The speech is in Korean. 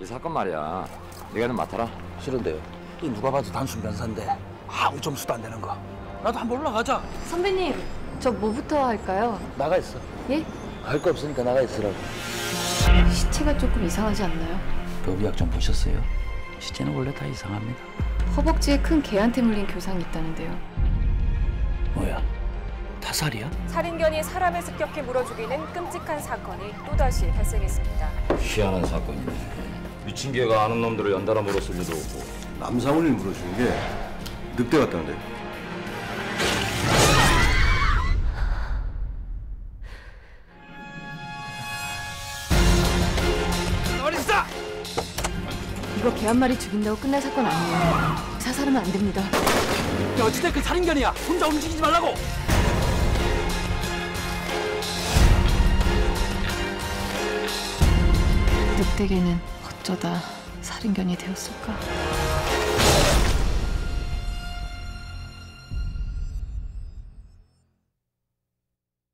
이 사건 말이야. 네가 좀 맡아라. 싫은데요. 이 누가 봐도 단순 변사인데 아무 점수도 안 되는 거. 나도 한번 올라가자. 선배님, 저 뭐부터 할까요? 나가 있어. 예? 할 거 없으니까 나가 있으라고. 시체가 조금 이상하지 않나요? 법의학 좀 보셨어요? 시체는 원래 다 이상합니다. 허벅지에 큰 개한테 물린 교상이 있다는데요. 뭐야? 타살이야? 살인견이 사람을 습격해 물어 죽이는 끔찍한 사건이 또다시 발생했습니다. 희한한 사건이네. 미친 개가 아는 놈들을 연달아 물었을 리도 없고. 남사원을 물어주는 게 늑대 같다는데. 이거 개 한 마리 죽인다고 끝날 사건 아니에요. 자살하면 안 됩니다. 야, 어찌됐든 살인견이야. 혼자 움직이지 말라고. 늑대개는 어쩌다 살인견이 되었을까?